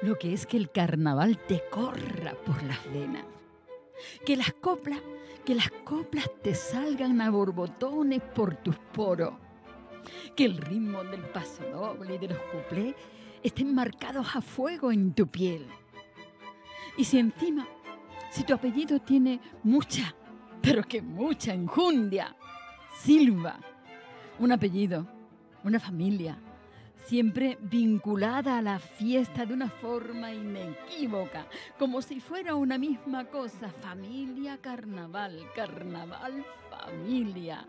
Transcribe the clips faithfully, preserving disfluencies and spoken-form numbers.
lo que es que el carnaval te corra por las venas. Que las coplas, que las coplas te salgan a borbotones por tus poros. Que el ritmo del paso doble y de los cuplés estén marcados a fuego en tu piel. Y si encima, si tu apellido tiene mucha, pero que mucha enjundia, Silva, un apellido, una familia, siempre vinculada a la fiesta de una forma inequívoca, como si fuera una misma cosa, familia, carnaval, carnaval, familia.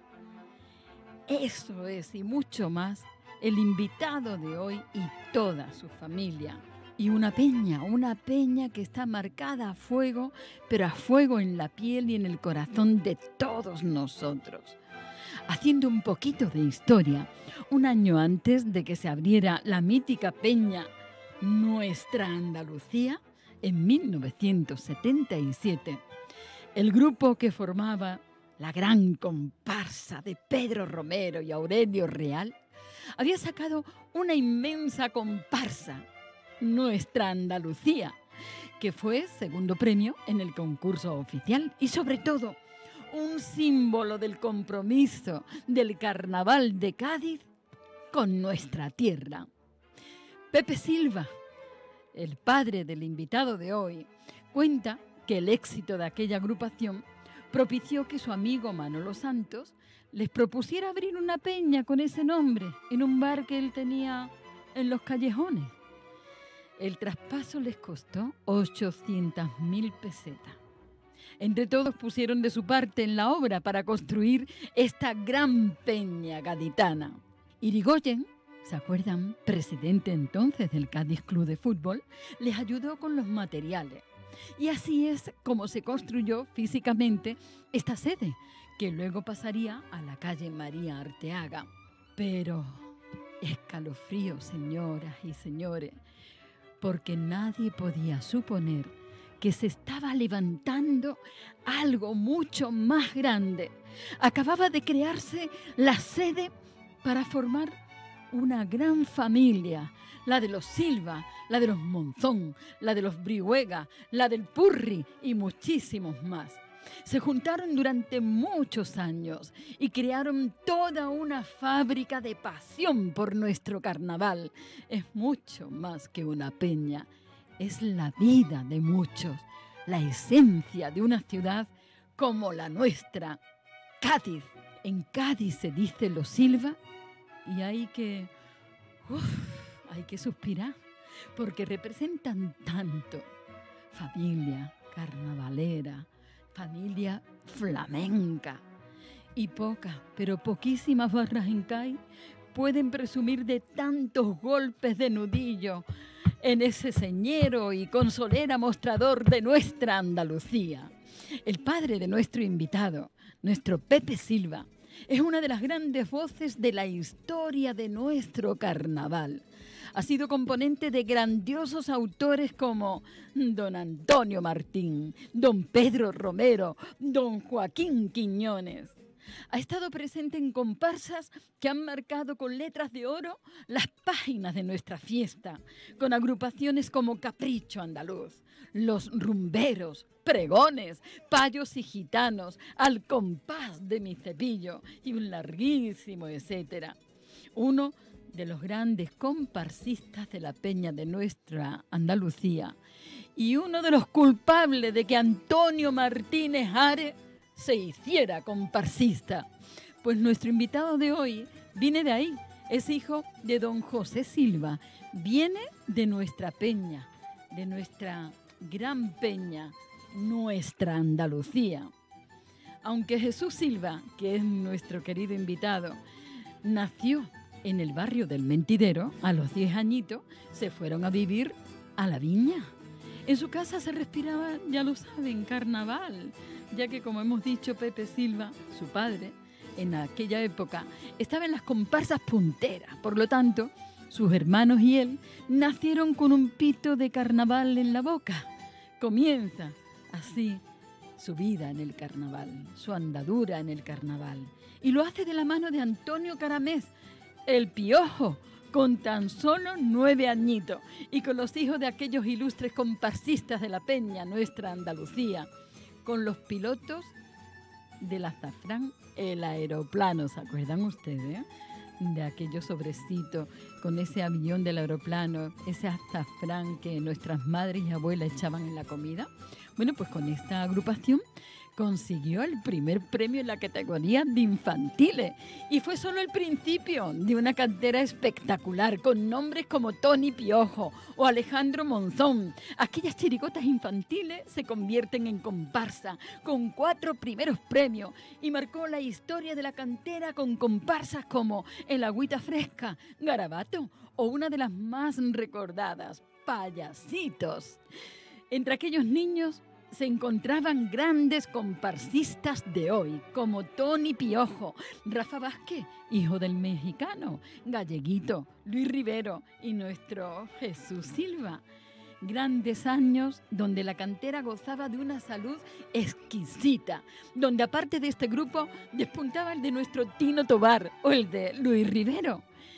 Eso es y mucho más el invitado de hoy y toda su familia. Y una peña, una peña que está marcada a fuego, pero a fuego en la piel y en el corazón de todos nosotros. Haciendo un poquito de historia, un año antes de que se abriera la mítica peña Nuestra Andalucía, en mil novecientos setenta y siete, el grupo que formaba la gran comparsa de Pedro Romero y Aurelio Real había sacado una inmensa comparsa, Nuestra Andalucía, que fue segundo premio en el concurso oficial y sobre todo un símbolo del compromiso del carnaval de Cádiz con nuestra tierra. Pepe Silva, el padre del invitado de hoy, cuenta que el éxito de aquella agrupación propició que su amigo Manolo Santos les propusiera abrir una peña con ese nombre en un bar que él tenía en Los Callejones. El traspaso les costó ochocientas mil pesetas. Entre todos pusieron de su parte en la obra para construir esta gran peña gaditana. Irigoyen, ¿se acuerdan? Presidente entonces del Cádiz Club de Fútbol, les ayudó con los materiales. Y así es como se construyó físicamente esta sede, que luego pasaría a la calle María Arteaga. Pero escalofrío, señoras y señores, porque nadie podía suponer que se estaba levantando algo mucho más grande. Acababa de crearse la sede para formar una gran familia, la de los Silva, la de los Monzón, la de los Brihuega, la del Purri y muchísimos más. Se juntaron durante muchos años y crearon toda una fábrica de pasión por nuestro carnaval. Es mucho más que una peña. Es la vida de muchos, la esencia de una ciudad como la nuestra, Cádiz. En Cádiz se dice los Silva y hay que, uf, hay que suspirar, porque representan tanto. Familia carnavalera, familia flamenca. Y pocas, pero poquísimas barras en CAI pueden presumir de tantos golpes de nudillo en ese señero y consolera mostrador de nuestra Andalucía. El padre de nuestro invitado, nuestro Pepe Silva, es una de las grandes voces de la historia de nuestro carnaval. Ha sido componente de grandiosos autores como don Antonio Martín, don Pedro Romero, don Joaquín Quiñones. Ha estado presente en comparsas que han marcado con letras de oro las páginas de nuestra fiesta, con agrupaciones como Capricho Andaluz, Los Rumberos, Pregones, Payos y Gitanos, Al Compás de mi Cepillo y un larguísimo etcétera. Uno de los grandes comparsistas de la peña de nuestra Andalucía y uno de los culpables de que Antonio Martínez Ares se hiciera comparsista. Pues nuestro invitado de hoy viene de ahí, es hijo de don José Silva, viene de nuestra peña, de nuestra gran peña, nuestra Andalucía. Aunque Jesús Silva, que es nuestro querido invitado, nació en el barrio del Mentidero, a los diez añitos se fueron a vivir a la Viña. En su casa se respiraba, ya lo saben, carnaval, ya que, como hemos dicho, Pepe Silva, su padre, en aquella época, estaba en las comparsas punteras. Por lo tanto, sus hermanos y él nacieron con un pito de carnaval en la boca. Comienza así su vida en el carnaval, su andadura en el carnaval. Y lo hace de la mano de Antonio Caramés, el Piojo, con tan solo nueve añitos y con los hijos de aquellos ilustres comparsistas de la Peña, nuestra Andalucía, con los pilotos del Azafrán, el aeroplano, ¿se acuerdan ustedes? Eh? De aquellos sobrecitos, con ese avión del aeroplano, ese azafrán que nuestras madres y abuelas echaban en la comida. Bueno, pues con esta agrupación consiguió el primer premio en la categoría de infantiles y fue solo el principio de una cantera espectacular con nombres como Tony Piojo o Alejandro Monzón. Aquellas chirigotas infantiles se convierten en comparsa con cuatro primeros premios y marcó la historia de la cantera con comparsas como El Agüita Fresca, Garabato o una de las más recordadas, Payasitos. Entre aquellos niños se encontraban grandes comparsistas de hoy, como Tony Piojo, Rafa Vázquez, hijo del mexicano, Galleguito, Luis Rivero y nuestro Jesús Silva. Grandes años donde la cantera gozaba de una salud exquisita, donde aparte de este grupo despuntaba el de nuestro Tino Tobar o el de Luis Rivero.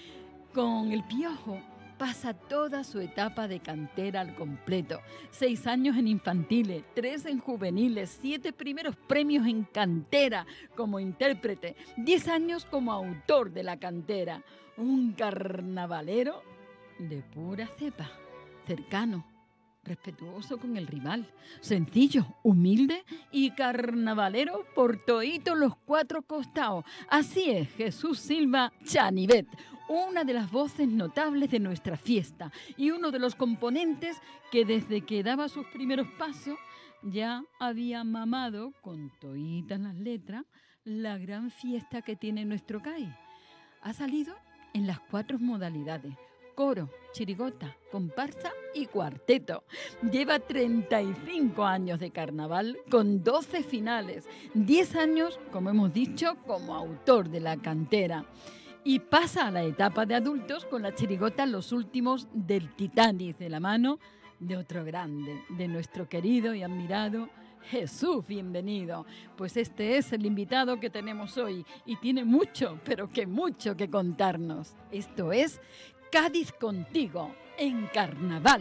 Con el Piojo pasa toda su etapa de cantera al completo. Seis años en infantiles, tres en juveniles, siete primeros premios en cantera como intérprete, diez años como autor de la cantera. Un carnavalero de pura cepa, cercano, respetuoso con el rival, sencillo, humilde y carnavalero por toitos los cuatro costados. Así es Jesús Silva Chanivet, una de las voces notables de nuestra fiesta y uno de los componentes que desde que daba sus primeros pasos ya había mamado, con toitas las letras, la gran fiesta que tiene nuestro C A I. Ha salido en las cuatro modalidades: coro, chirigota, comparsa y cuarteto. Lleva treinta y cinco años de carnaval con doce finales, diez años, como hemos dicho, como autor de la cantera. Y pasa a la etapa de adultos con la chirigota Los Últimos del Titanic, de la mano de otro grande, de nuestro querido y admirado Jesús. Bienvenido. Pues este es el invitado que tenemos hoy y tiene mucho, pero que mucho que contarnos. Esto es Cádiz Contigo, en Carnaval.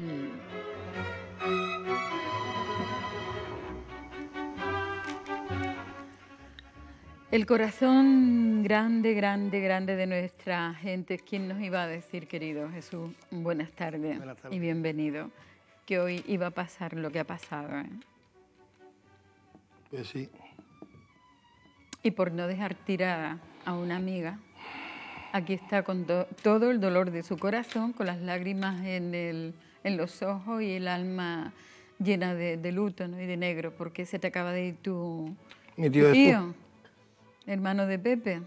El corazón grande, grande, grande de nuestra gente. ¿Quién nos iba a decir, querido Jesús? Buenas tardes, Buenas tardes. Y bienvenido. Que hoy iba a pasar lo que ha pasado, ¿eh? Pues sí. Y por no dejar tirada a una amiga, aquí está con to todo el dolor de su corazón, con las lágrimas en, el, en los ojos y el alma llena de, de luto, ¿no? Y de negro, porque se te acaba de ir tu Mi tío, tu tío hermano de Pepe.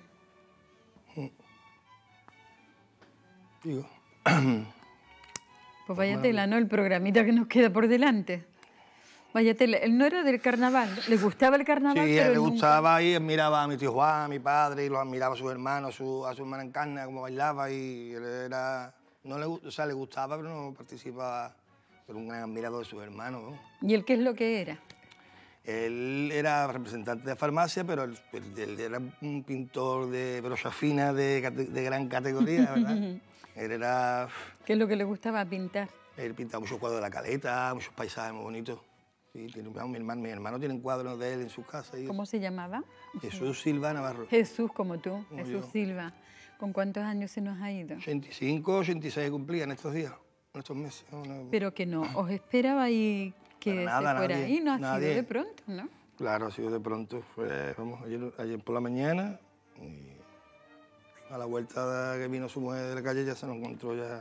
Digo. Pues vaya tela, ¿no? El programita que nos queda por delante. Vaya tela. Él no era del carnaval, le gustaba el carnaval. Sí, pero él le nunca... gustaba y admiraba a mi tío Juan, a mi padre, y los admiraba a sus hermanos, a su, a su hermana Encarna, cómo bailaba, y él era... No le, o sea, le gustaba, pero no participaba. Era un gran admirador de sus hermanos, ¿no? ¿Y él qué es lo que era? Él era representante de farmacia, pero él, él era un pintor de brocha fina de, de gran categoría, ¿verdad? Él era... ¿Qué es lo que le gustaba pintar? Él pintaba muchos cuadros de la Caleta, muchos paisajes muy bonitos. Sí, tiene, mi hermano, mi hermano tiene cuadros de él en su casa. Y ¿Cómo eso. se llamaba? Jesús Silva Navarro. Jesús, como tú, como Jesús yo. Silva. ¿Con cuántos años se nos ha ido? ochenta y cinco, ochenta y seis cumplía en estos días, en estos meses. No, no. Pero que no, os esperaba ahí que nada, se fuera nadie, ahí, no ha nadie. sido de pronto, ¿no? Claro, ha sido de pronto. Fue, vamos, ayer, ayer por la mañana, y a la vuelta de que vino su mujer de la calle ya se nos encontró ya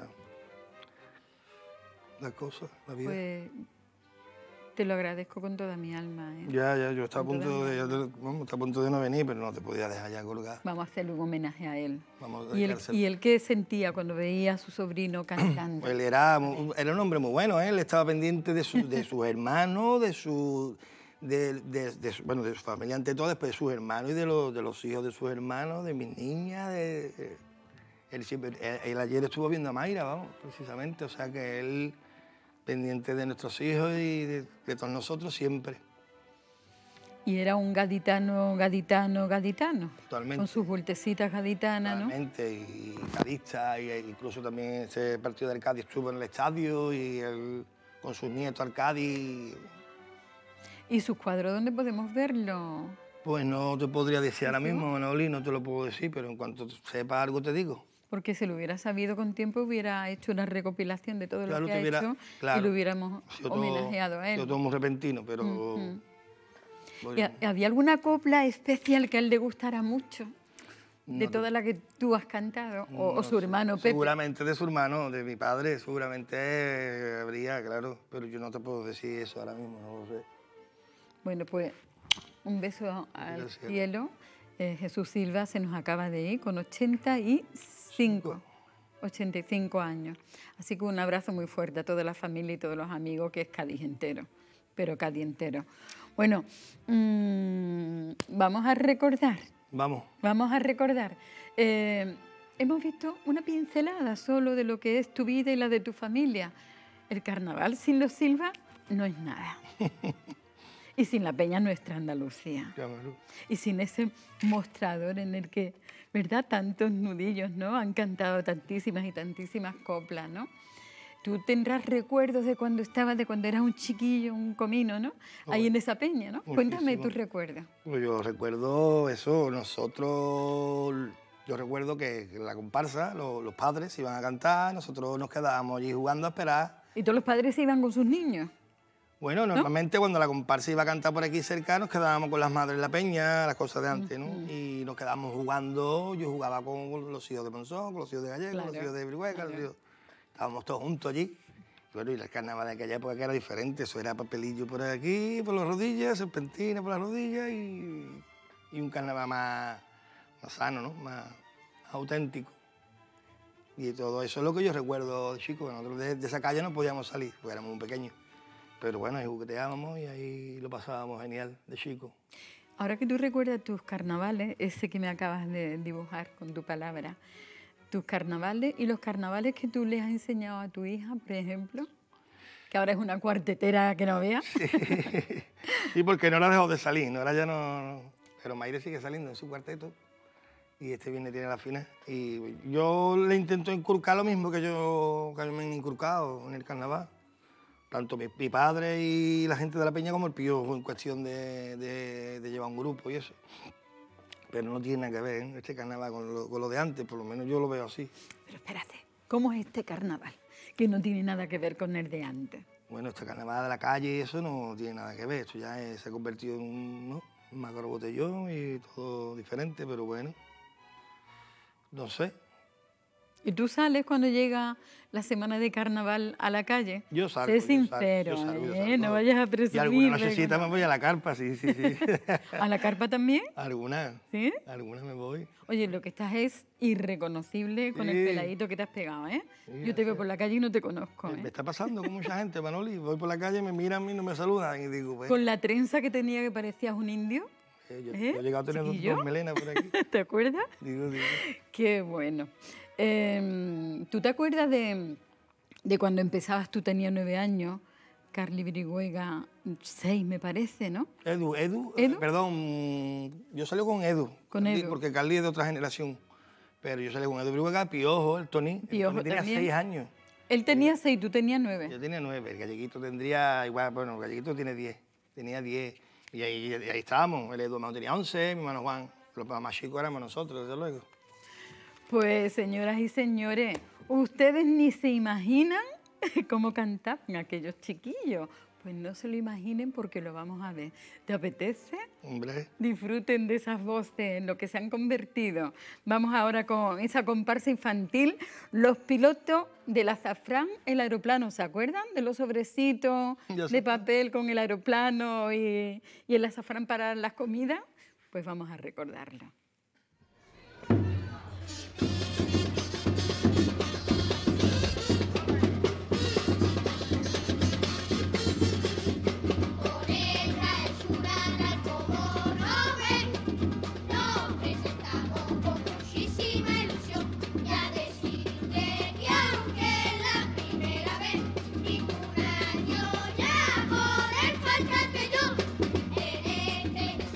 las cosas, la vida. Pues te lo agradezco con toda mi alma, ¿eh? Ya, ya, yo estaba a, punto de, ya te, vamos, estaba a punto de no venir, pero no te podía dejar ya colgar. Vamos a hacerle un homenaje a él. Vamos a ¿Y, él, ¿Y él qué sentía cuando veía a su sobrino cantando? Él era, era un hombre muy bueno, ¿eh? Él estaba pendiente de, su, de sus hermanos, de su, de, de, de, su, bueno, de su familia ante todo, después de sus hermanos y de los, de los hijos de sus hermanos, de mis niñas. De, de, él, siempre, él, él ayer estuvo viendo a Mayra, vamos, precisamente, o sea que él... pendiente de nuestros hijos y de, de todos nosotros siempre. Y era un gaditano, gaditano, gaditano. Totalmente. Con sus vueltecitas gaditanas, ¿no? Totalmente, y cadista, y incluso también ese partido del Cádiz estuvo en el estadio y él, con sus nietos al Cádiz. ¿Y sus cuadros dónde podemos verlo? Pues no te podría decir ahora mismo, Manolí, no te lo puedo decir, pero en cuanto sepa algo te digo. Porque si lo hubiera sabido con tiempo, hubiera hecho una recopilación de todo Claro, lo que ha hubiera, hecho claro, y lo hubiéramos todo, homenajeado a él. Yo todo muy repentino, pero... Uh-huh. Bueno, ¿Y había alguna copla especial que a él le gustara mucho? no ¿De te, todas las que tú has cantado? ¿O, no o su sé, hermano Pepe? Seguramente de su hermano, de mi padre, seguramente habría, claro, pero yo no te puedo decir eso ahora mismo, no lo sé. Bueno, pues un beso al Gracias. cielo. Eh, Jesús Silva se nos acaba de ir con ochenta y cinco, ochenta y cinco años. Así que un abrazo muy fuerte a toda la familia y todos los amigos, que es Cádiz entero, pero Cádiz entero. Bueno, mmm, vamos a recordar. Vamos. Vamos a recordar. Eh, hemos visto una pincelada solo de lo que es tu vida y la de tu familia. El carnaval sin los Silva no es nada. Y sin la Peña Nuestra Andalucía. Llámalo. Y sin ese mostrador en el que, ¿verdad?, tantos nudillos, ¿no?, han cantado tantísimas y tantísimas coplas, ¿no? Tú tendrás recuerdos de cuando estabas, de cuando eras un chiquillo, un comino, ¿no? Oh, ahí en esa peña, ¿no? muchísimo. Cuéntame tus recuerdos. Pues yo recuerdo eso, nosotros, yo recuerdo que la comparsa, los, los padres iban a cantar, nosotros nos quedábamos allí jugando a esperar. ¿Y todos los padres se iban con sus niños? Bueno, normalmente, ¿no?, cuando la comparsa iba a cantar por aquí cerca, nos quedábamos con las madres en la peña, las cosas de antes, ¿no? Uh-huh. Y nos quedábamos jugando, yo jugaba con los hijos de Monzón, con los hijos de Gallego, claro, con los hijos de Brihueca, claro. Los hijos... Estábamos todos juntos allí. Bueno, y el carnaval de aquella época que era diferente, eso era papelillo por aquí, por las rodillas, serpentina por las rodillas y, y un carnaval más, más sano, ¿no?, más auténtico. Y todo eso es lo que yo recuerdo de chico. Nosotros de, de esa calle no podíamos salir, porque éramos muy pequeños. Pero bueno, ahí jugueteábamos y ahí lo pasábamos genial de chico. Ahora que tú recuerdas tus carnavales, ese que me acabas de dibujar con tu palabra, tus carnavales y los carnavales que tú le has enseñado a tu hija, por ejemplo, que ahora es una cuartetera que no veas. Sí, sí, porque no la dejó de salir, ¿no? Ahora ya no... Pero Mayre sigue saliendo en su cuarteto y este viernes tiene la final. Y yo le intento inculcar lo mismo que yo que me han inculcado en el carnaval. Tanto mi, mi padre y la gente de la peña como el Pío, en cuestión de, de, de llevar un grupo y eso. Pero no tiene nada que ver, ¿eh?, este carnaval con lo, con lo de antes, por lo menos yo lo veo así. Pero espérate, ¿cómo es este carnaval que no tiene nada que ver con el de antes? Bueno, este carnaval de la calle y eso no tiene nada que ver, esto ya es, se ha convertido en un, ¿no?, un macro botellón y todo diferente, pero bueno, no sé. ¿Y tú sales cuando llega la semana de carnaval a la calle? Yo salgo. Sé sincero, yo salgo, yo salgo, yo ¿eh? salgo. No vayas a presumir. Y alguna nochecita me voy a la carpa, sí, sí, sí. ¿A la carpa también? Alguna. ¿Sí? Alguna me voy. Oye, lo que estás es irreconocible con sí. el peladito que te has pegado, ¿eh? Sí, yo te veo por la calle y no te conozco, me, ¿eh? Me está pasando con mucha gente, Manoli. Voy por la calle, me miran y no me saludan y digo, pues... ¿Con la trenza que tenía que parecías un indio? Eh, yo, ¿Eh? yo he llegado a tener dos, dos melenas por aquí. ¿Te acuerdas? Digo, digo. Qué bueno. Eh, ¿Tú te acuerdas de, de cuando empezabas, tú tenías nueve años, Carly Brihuega, seis me parece, ¿no? Edu, Edu, ¿Edu? Eh, perdón, yo salí con Edu. Con Carly, Edu. Porque Carly es de otra generación. Pero yo salí con Edu Brihuega, Piojo, el Tony. Piojo el Tony tenía también. seis años. Él tenía seis, tú tenías nueve. Yo tenía nueve, el Galleguito tendría igual, bueno, el Galleguito tiene diez, tenía diez. Y ahí, y ahí estábamos, el Edu hermano tenía once, mi hermano Juan, los más chicos éramos nosotros, desde luego. Pues, señoras y señores, ustedes ni se imaginan cómo cantaban aquellos chiquillos. Pues no se lo imaginen porque lo vamos a ver. ¿Te apetece? Hombre. Disfruten de esas voces en lo que se han convertido. Vamos ahora con esa comparsa infantil, los pilotos del azafrán, el aeroplano. ¿Se acuerdan de los sobrecitos de papel con el aeroplano y, y el azafrán para las comidas? Pues vamos a recordarlo. Este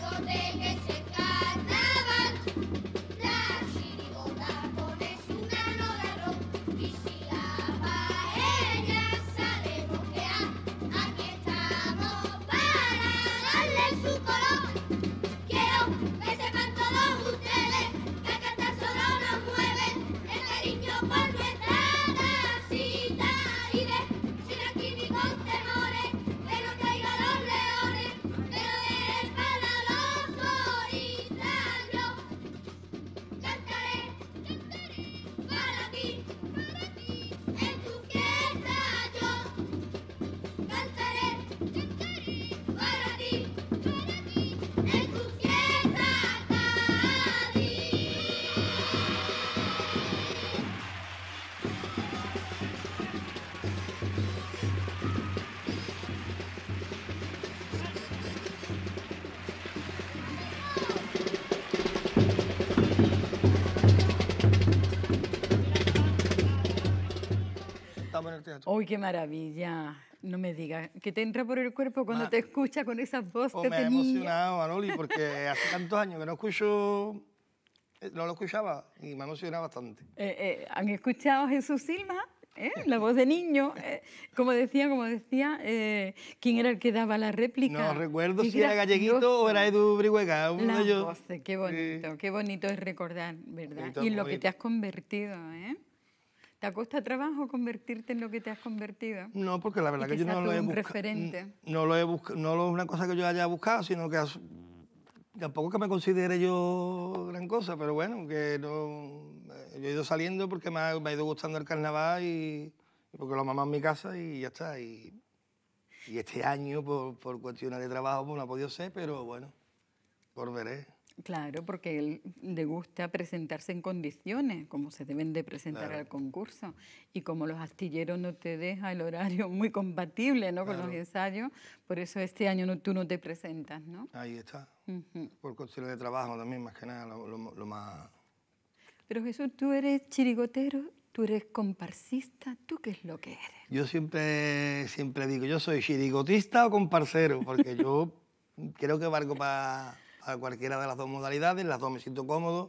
teatro. ¡Uy, qué maravilla! No me digas, que te entra por el cuerpo cuando Ma- te escucha con esas voces Pues me ha de niño. emocionado, Manoli, porque hace tantos años que no escucho, eh, no lo escuchaba y me ha emocionado bastante. Eh, eh, ¿Han escuchado a Jesús Silva? ¿Eh? La voz de niño. Eh, como decía, como decía, eh, ¿quién era el que daba la réplica? No recuerdo Qué si era Galleguito o gracioso. era Edu Brihuega, uno de Las ellos. voces, qué bonito, Sí. qué bonito es recordar, ¿verdad? Bonito, Y en lo muy- que te has convertido, ¿eh? ¿Te cuesta trabajo convertirte en lo que te has convertido? No, porque la verdad Y que que yo sea no lo todo he un buscado. referente. No lo he buscado, no lo- es una cosa que yo haya buscado, sino que as- tampoco que me considere yo gran cosa, pero bueno, que no. Yo he ido saliendo porque me ha, me ha ido gustando el carnaval y, y porque lo mamá en mi casa y ya está. Y, y este año, por, por cuestiones de trabajo, pues no ha podido ser, pero bueno, por veré. Claro, porque él le gusta presentarse en condiciones, como se deben de presentar Claro. al concurso. Y como los astilleros no te deja el horario muy compatible, ¿no? Con los Claro. ensayos, por eso este año no, tú no te presentas, ¿no? Ahí está. Ujú. Por cuestiones de trabajo también, más que nada, lo, lo- lo más. Pero Jesús, tú eres chirigotero, tú eres comparsista, ¿tú qué es lo que eres? Yo siempre, siempre digo, yo soy chirigotista o comparsero, porque yo creo que valgo para cualquiera de las dos modalidades, las dos me siento cómodo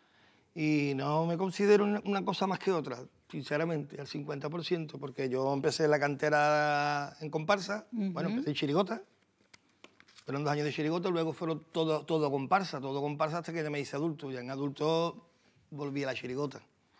y no me considero una, una cosa más que otra, sinceramente, al cincuenta por ciento, porque yo empecé la cantera en comparsa, bueno, empecé en chirigota, fueron dos años de chirigota, luego fueron todo, todo comparsa, todo comparsa hasta que me hice adulto, ya en adulto volví a la chirigota.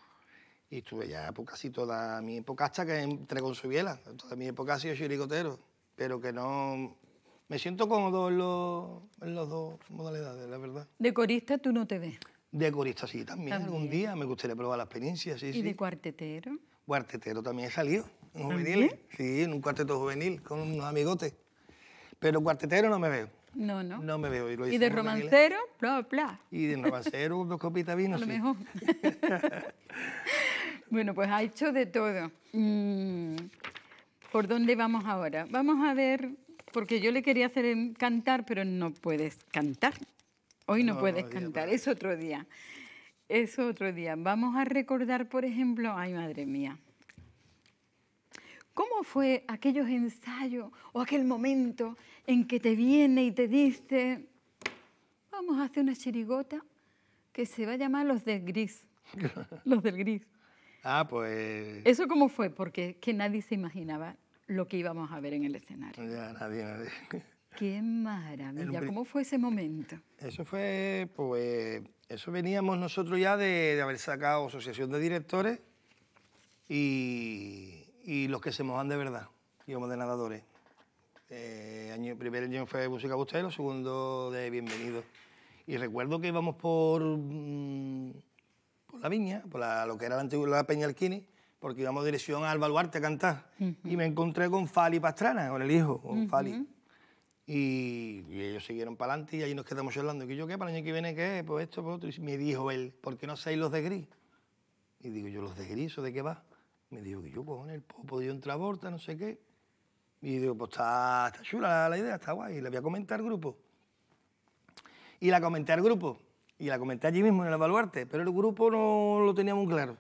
Y estuve ya pues, casi toda mi época hasta que entré con Subiela. Toda mi época ha sido chirigotero, pero que no. Me siento cómodo en los, en las dos modalidades, la verdad. De corista tú no te ves. De corista sí, también, También. algún día me gustaría probar la experiencia, sí, ¿Y sí. de cuartetero? Cuartetero también he salido, en ¿También? juveniles. Sí, en un cuarteto juvenil, con unos amigotes. Pero cuartetero no me veo. No, no. No me veo. Y, lo ¿Y hice de en juveniles. romancero? Bla, bla. Y de romancero, dos copitas de vino, A lo sí. mejor. Bueno, pues ha hecho de todo. Mm, ¿Por dónde vamos ahora? Vamos a ver, porque yo le quería hacer en- cantar, pero no puedes cantar. Hoy no, No, puedes no, día cantar, para- es otro día. Es otro día. Vamos a recordar, por ejemplo, ay, madre mía. ¿Cómo fue aquellos ensayos o aquel momento en que te viene y te dice, vamos a hacer una chirigota que se va a llamar Los del Gris? Los del Gris. Ah, pues. ¿Eso cómo fue? Porque que nadie se imaginaba lo que íbamos a ver en el escenario. Ya, nadie, nadie. ¡Qué En maravilla! un pri- ¿Cómo fue ese momento? Eso fue, pues, eso veníamos nosotros ya de, de haber sacado asociación de directores y, y los que se mojan de verdad, íbamos de nadadores. Eh, año, el primer año fue Música Bustelo, segundo de Bienvenido. Y recuerdo que íbamos por, mm, por la viña, por la- lo que era la antigua la Peña Alquini, porque íbamos dirección a Alba Duarte a cantar. Y me encontré con Fali Pastrana, con el hijo, con Fali. Y, y ellos siguieron para adelante y ahí nos quedamos charlando. ¿Y yo qué? ¿Para el año que viene qué? Pues esto, pues otro. Y me dijo él, ¿por qué no hacéis los de gris? Y digo yo, ¿los de gris? ¿Eso de qué va? Me dijo que yo, cojones, el popo de John Travolta, no sé qué. Y digo, pues está, está chula la, la idea, está guay. Y le voy a comentar al grupo. Y la comenté al grupo. Y la comenté allí mismo en el Baluarte. Pero el grupo no lo tenía muy claro.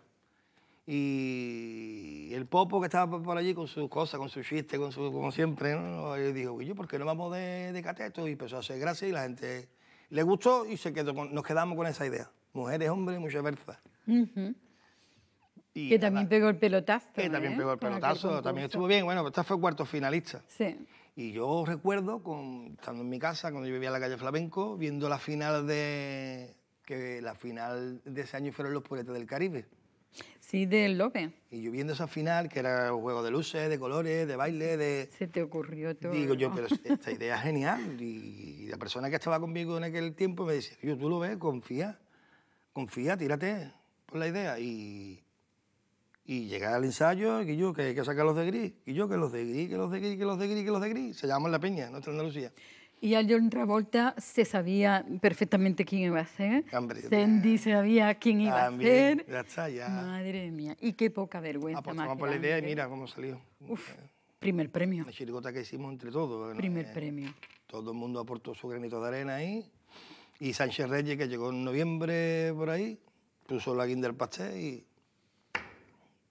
Y el Popo que estaba por allí con sus cosas, con su chiste, con su, como siempre, ¿no? Y dijo, yo, ¿por qué no vamos de, de cateto? Y empezó a hacer gracia y la gente le gustó y se quedó con- nos quedamos con esa idea. Mujeres, hombres, mucha versa. Ujú. Y Que nada, también pegó el pelotazo. que también ¿eh? pegó el Con aquel pelotazo, también concurso. estuvo bien. Bueno, esta fue cuarto finalista. Sí. Y yo recuerdo, con, estando en mi casa, cuando yo vivía en la calle Flamenco, viendo la final de... que la final de ese año fueron los Puretes del Caribe. Sí, del Lope. Y yo viendo esa final, que era un juego de luces, de colores, de baile, de... Se te ocurrió todo. Digo yo, pero esta idea es genial. Y la persona que estaba conmigo en aquel tiempo me decía, yo, tú lo ves, confía, confía, tírate por la idea. Y, y llegué al ensayo, y yo, que hay que sacar los de gris. Y yo, que los de gris, que los de gris, que los de gris, que los de gris. Se llama La Peña, nuestra Andalucía. Y a John Travolta se sabía perfectamente quién iba a ser. Hombre, yo Sandy sabía quién iba También, a ser. ya está, ya. Madre mía. Y qué poca vergüenza más Apostamos por la idea y grande. mira cómo salió. Uf, primer premio. Una chirigota que hicimos entre todos. ¿no? Primer Eh, premio. Todo el mundo aportó su granito de arena ahí. Y Sánchez Reyes, que llegó en noviembre por ahí, puso la guinda del pastel y...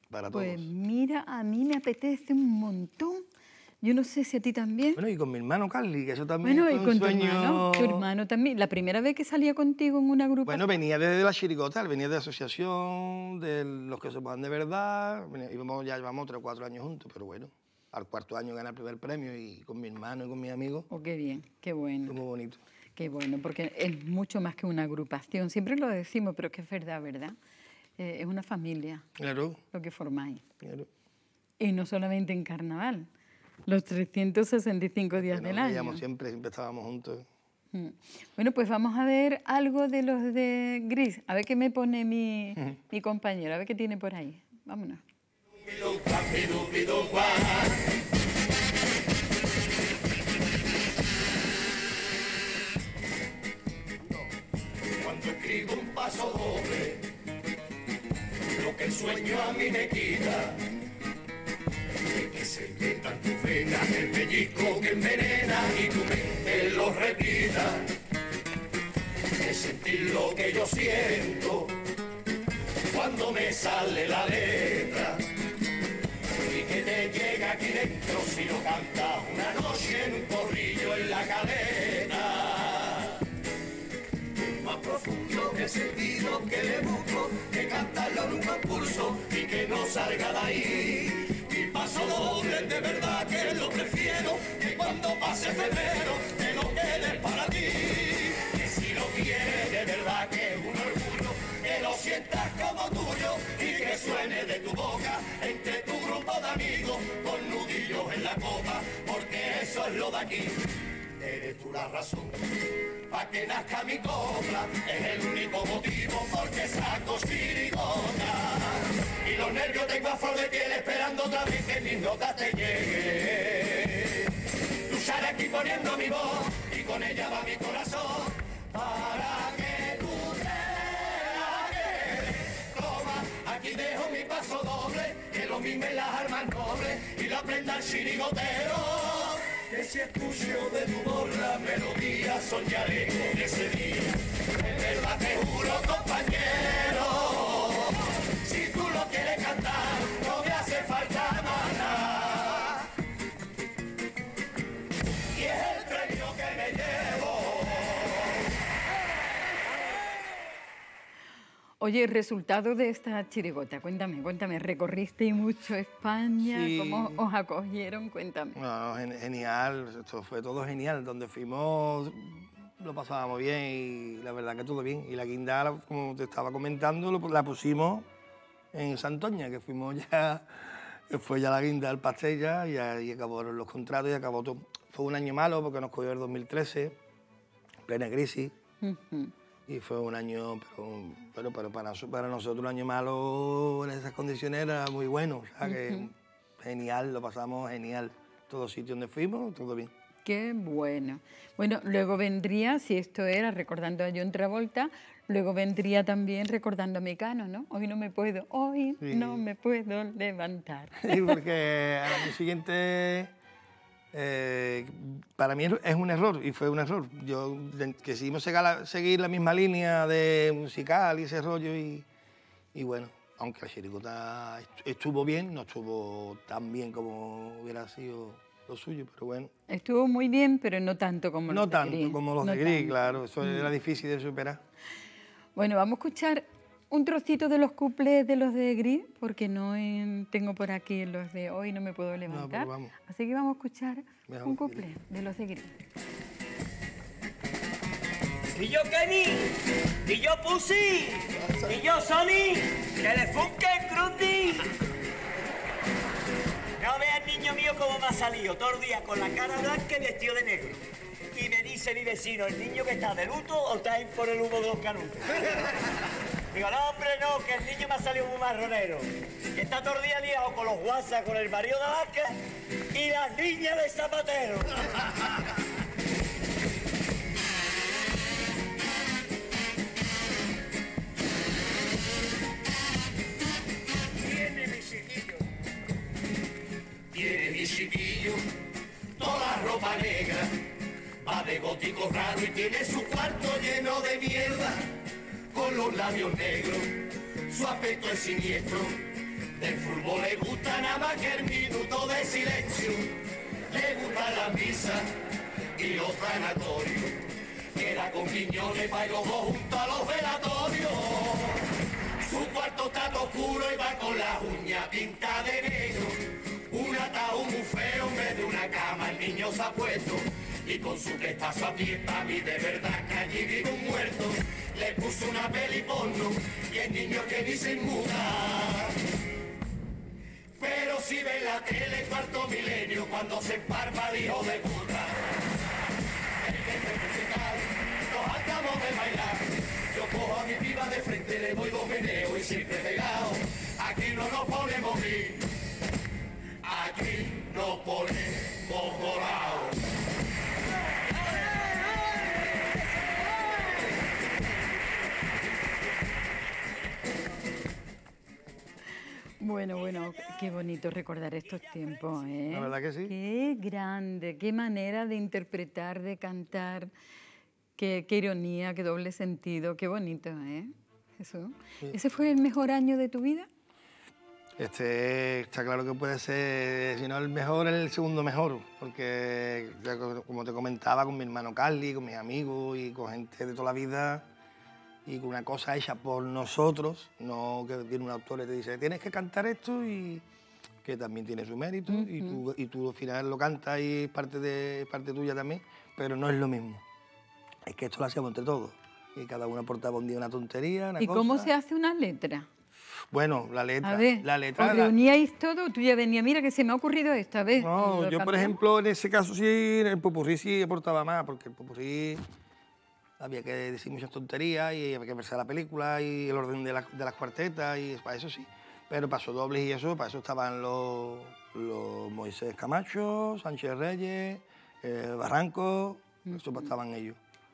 para todos. Pues mira, a mí me apetece un montón. Yo no sé si a ti también. Bueno, y con mi hermano Carly, que eso también Bueno, fue y un con sueño... tu hermano, tu hermano también. La primera vez que salía contigo en una agrupación. Bueno, venía desde la Chirigota, él venía de la asociación, de los que se puedan de verdad. Venía- íbamos, ya llevamos tres o cuatro años juntos, pero bueno, al cuarto año gané el primer premio y con mi hermano y con mis amigos. Oh, qué bien, qué bueno. Fue muy bonito. Qué bueno, porque es mucho más que una agrupación. Siempre lo decimos, pero es que es verdad, ¿verdad? Eh, es una familia Claro, lo que formáis. claro. Y no solamente en carnaval, los trescientos sesenta y cinco días Bueno, del año. veíamos siempre, siempre estábamos juntos. Mm. Bueno, pues vamos a ver algo de los de Gris. A ver qué me pone mi, mi compañero, a ver qué tiene por ahí. Vámonos. Cuando escribo un paso doble, lo que el sueño a mí me quita, es que se meta en tu vena el pellizco que envenena y tu mente lo repita, de sentir lo que yo siento cuando me sale la letra y que te llega aquí dentro si lo cantas una noche en un corrillo en la cadena. Más profundo el sentido que le busco, que cantarlo en un concurso y que no salga de ahí. Mi paso doble de verdad que lo prefiero, que cuando pase febrero te lo quedes para ti. Que si lo quieres de verdad que es un orgullo, que lo sientas como tuyo y que suene de tu boca entre tu grupo de amigos con nudillos en la copa, porque eso es lo de aquí. Eres tú la razón pa' que nazca mi copla, es el único motivo por que saco chirigota. Y los nervios tengo a flor de piel esperando otra vez que mis notas te lleguen. Lucharé aquí poniendo mi voz y con ella va mi corazón para que tú veas que toma, aquí dejo mi paso doble, que lo misme las armas nobles y la prenda el chirigotero. Que si escucho de tu voz la melodía, soñaré con ese día. Es verdad te juro, compañero, si tú lo quieres cantar, no me hace falta más nada. Y es el premio que me llevo. Oye, el resultado de esta chirigota, cuéntame, cuéntame, ¿recorriste mucho España? Sí. ¿Cómo os acogieron? Cuéntame. No, gen- genial, esto fue todo genial. Donde fuimos lo pasábamos bien y la verdad que todo bien. Y la guinda, como te estaba comentando, lo- la pusimos en Santoña, que fuimos ya, que fue ya la guinda del pastel ya, y ahí acabaron los contratos y acabó todo. Fue un año malo porque nos cogió el dos mil trece, plena crisis. Ujú. Y fue un año, pero, pero, pero para, noso- para nosotros un año malo en esas condiciones era muy bueno. O sea, que genial, lo pasamos genial. Todos sitios donde fuimos, todo bien. Qué bueno. Bueno, luego vendría, si esto era recordando a John Travolta, luego vendría también recordando a Mecano, ¿no? Hoy no me puedo, hoy Sí. no me puedo levantar. Sí, porque al año siguiente, eh, para mí es un error, y fue un error. Yo de- quisimos seguir la, seguir la misma línea de musical y ese rollo, y, y bueno, aunque la chirigota est- estuvo bien, no estuvo tan bien como hubiera sido lo suyo, pero bueno. Estuvo muy bien, pero no tanto como No los de tanto Gris, como los no de Gris, tanto. claro, eso era difícil de superar. Bueno, vamos a escuchar un trocito de los cuplés de los de Gris, porque no en- tengo por aquí los de Hoy no me puedo levantar. vamos. Así que vamos a escuchar Mejor un que cuplé de los de Gris. Y yo Kenny, y yo Pussy, y yo Sony, que le funken Grundy. No vea el niño mío cómo me ha salido todo el día con la cara blanca y vestido de negro. Y me dice mi vecino, el niño que está de luto o está ahí por el humo de los canutos. Digo, no hombre, no, que el niño me ha salido muy marronero. Que está todo el día liado con los guasas, con el marido de Alaska y las niñas de Zapatero. Tiene mi chiquillo, tiene mi chiquillo, toda la ropa negra, va de gótico raro y tiene su cuarto lleno de mierda, con los labios negros, su aspecto es siniestro, Del fútbol le gusta nada más que el minuto de silencio. Le gusta la misa y los sanatorios. Queda con Quiñones para ir los dos juntos a los velatorios. Su cuarto está todo oscuro y va con la uña pintada de negro. Un ataúd muy feo en vez de una cama el niño se ha puesto. Y con su testazo a pie pa' mí de verdad que allí vive un muerto. Le puso una peli porno y el niño que ni se inmuta. Pero si ve la tele cuarto milenio cuando se emparpa hijo de puta. El gente musical, nos acabamos de bailar. Yo cojo a mi piba de frente, le doy dos meneos y siempre pegado. Aquí no nos ponemos bien, aquí nos ponemos morados. Bueno, bueno, qué bonito recordar estos tiempos, ¿eh? La verdad que sí. Qué grande, qué manera de interpretar, de cantar, qué, qué ironía, qué doble sentido, qué bonito, ¿eh? Jesús. Sí. ¿Ese fue el mejor año de tu vida? Este está claro que puede ser, si no el mejor, el segundo mejor, porque ya como te comentaba, con mi hermano Carly, con mis amigos y con gente de toda la vida, y con una cosa hecha por nosotros, no que viene un autor y te dice, tienes que cantar esto, y que también tiene su mérito, uh-huh. y, tú, y tú al final lo cantas y es parte, de, parte tuya también, pero no es lo mismo. Es que esto lo hacíamos entre todos, y cada uno aportaba un día una tontería, una ¿Y cosa. cómo se hace una letra? Bueno, la letra... A ver, la letra ¿os la... reuníais todo? Tú ya venías, mira que se me ha ocurrido esta vez. No, yo por cambiamos. ejemplo, en ese caso sí, en el popurrí sí aportaba más, porque el popurrí había que decir muchas tonterías y había que verse la película y el orden de, la, de las cuartetas, y para eso sí. Pero paso dobles y eso, para eso estaban los, los Moisés Camacho, Sánchez Reyes, eh, Barranco, uh-huh. eso estaban ellos.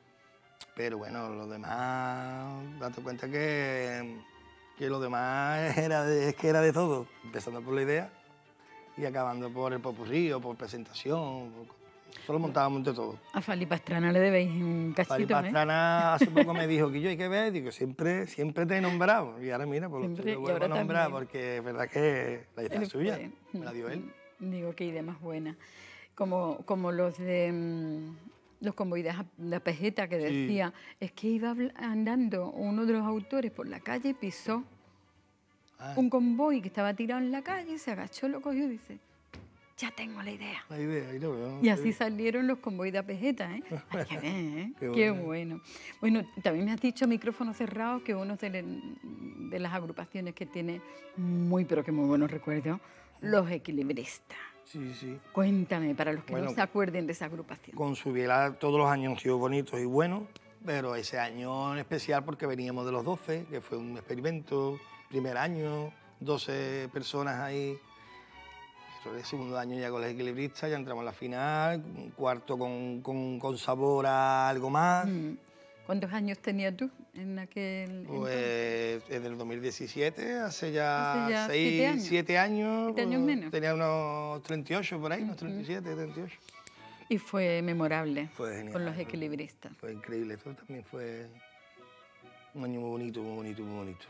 Pero bueno, los demás, date cuenta que, que lo demás era de, es que era de todo, empezando por la idea y acabando por el popurrí o por presentación. Solo montábamos entre todo. A Fali Pastrana le debéis un cachito, Fali Pastrana ¿eh? Hace poco me dijo que yo hay que ver, digo, siempre, siempre te he nombrado. Y ahora mira, por lo que lo vuelvo a nombrar, también. Porque es verdad que la idea es suya, me la dio él. Digo, qué idea más buena. Como, como los de mmm, los convoyes de Pejeta, que decía, sí. Es que iba andando uno de los autores por la calle y pisó ah. un convoy que estaba tirado en la calle, se agachó, lo cogió y dice... Ya tengo la idea. La idea, y, no, no, y así salieron los convoys de Pejeta, ¿eh? Hay que ver, ¿eh? Qué, Qué bueno. bueno. Bueno, también me has dicho, micrófono cerrado, que uno de, le, de las agrupaciones que tiene muy, pero que muy buenos recuerdos, Los Equilibristas. Sí, sí. Cuéntame, para los que bueno, no se acuerden de esa agrupación. Con su biela todos los años han sido bonitos y buenos, pero ese año en especial porque veníamos de los doce, que fue un experimento, primer año, doce personas ahí. El segundo año ya con los Equilibristas, ya entramos en la final, un cuarto con, con, con sabor a algo más. ¿Cuántos años tenías tú en aquel...? Pues desde el dos mil diecisiete, hace ya, ¿Hace ya seis, siete años? siete años. ¿Siete años menos? Tenía unos treinta y ocho por ahí, unos treinta y siete, treinta y ocho. Y fue memorable fue genial, con los Equilibristas. Fue increíble, esto también fue un año muy bonito, muy bonito, muy bonito.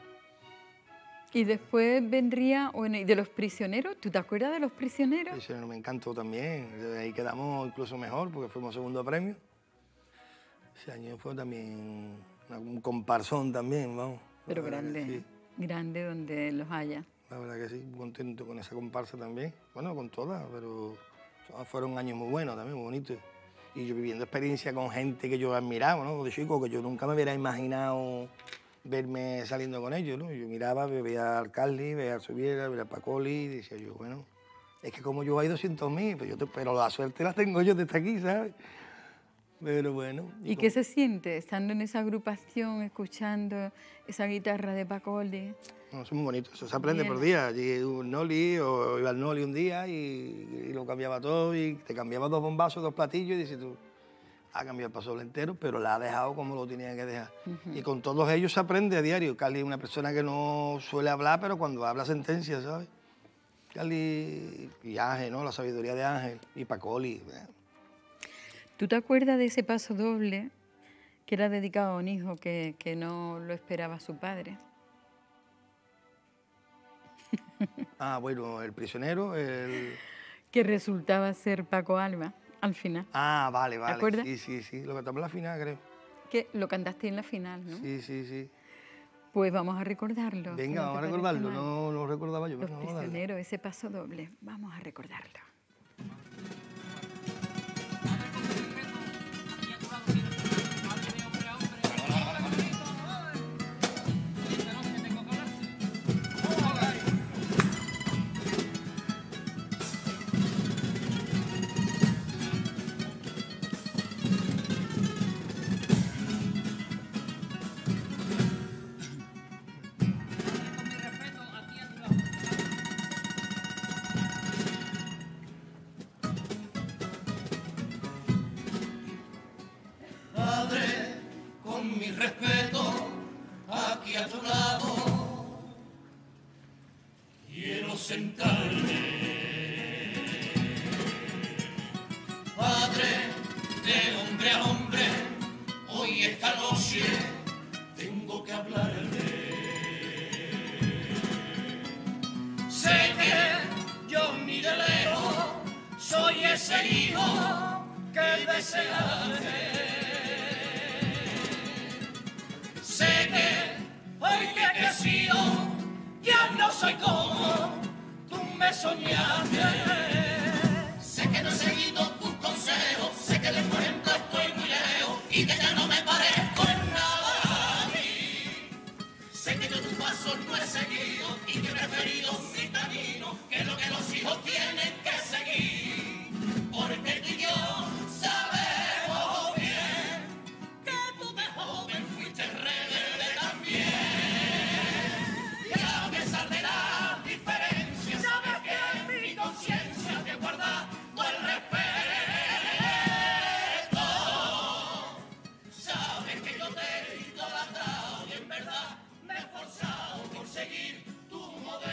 Y después vendría, bueno, ¿y de Los Prisioneros? ¿Tú te acuerdas de Los Prisioneros? Prisioneros me encantó también, ahí quedamos incluso mejor porque fuimos segundo premio. Ese año fue también un comparsón también, vamos. Pero grande, sí. grande donde los haya. La verdad que sí, muy contento con esa comparsa también. Bueno, con todas, pero fueron años muy buenos también, muy bonitos. Y yo viviendo experiencia con gente que yo admiraba, ¿no? De chico, que yo nunca me hubiera imaginado verme saliendo con ellos, ¿no? Yo miraba, veía al Carly, veía al Subiera, veía al Pacoli, y decía yo, bueno, es que como yo hay doscientos mil, pero, pero la suerte la tengo yo desde aquí, ¿sabes? Pero bueno. ¿Y, ¿Y qué se siente estando en esa agrupación, escuchando esa guitarra de Pacoli? No, eso es muy bonito, eso se aprende Bien. por día. Allí un Noli, o iba al Noli un día y, y lo cambiaba todo, y te cambiaba dos bombazos, dos platillos, y dices tú, ha cambiado el paso entero, pero la ha dejado como lo tenía que dejar. Uh-huh. Y con todos ellos se aprende a diario. Carly es una persona que no suele hablar, pero cuando habla sentencia, ¿sabes? Carly y Ángel, ¿no? La sabiduría de Ángel y Pacoli. ¿eh? ¿Tú te acuerdas de ese paso doble que era dedicado a un hijo que, que no lo esperaba su padre? Ah, bueno, el prisionero, el... Que resultaba ser Paco Alba al final. Ah, vale, vale. ¿Te acuerdas? Sí, sí, sí. Lo cantamos en la final, creo. Que lo cantaste en la final, ¿no? Sí, sí, sí. Pues vamos a recordarlo. Venga, ¿no vamos a te recordarlo. parece mal? No, no recordaba yo. Los pero vamos a darle. prisioneros, ese paso doble. Vamos a recordarlo. Padre, con mi respeto, aquí a tu lado, quiero sentarme. Padre, de hombre a hombre, hoy esta noche tengo que hablarle. Sé que yo ni de lejos soy ese hijo que deseaste. Sé que hoy que he crecido ya no soy como tú me soñaste. Sé que no he seguido tus consejos, sé que de por ejemplo estoy muy lejos y que ya no me parezco en nada a mí. Sé que yo tus pasos no he seguido y que he preferido mi camino, que es lo que los hijos tienen que seguir. Porque tú y yo sabemos bien que tú de joven fuiste rebelde también. Y a pesar de la diferencia, sabes que en mi conciencia te guarda el respeto. Sabes que yo te he idolatrado y en verdad me he esforzado por seguir tu modelo.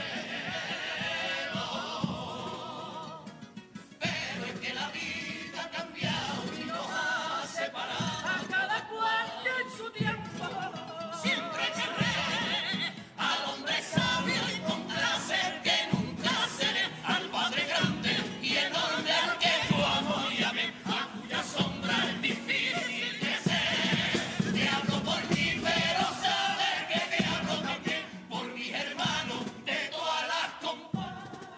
Pero es que la vida ha cambiado y nos ha separado a cada cual en su tiempo. Siempre querré al hombre sabio y con clase que nunca seré, al padre grande y enorme al que yo amo y amé, a cuya sombra es difícil que ser. Te hablo por ti, pero sabes que te hablo también por mis hermanos de todas las comparsas.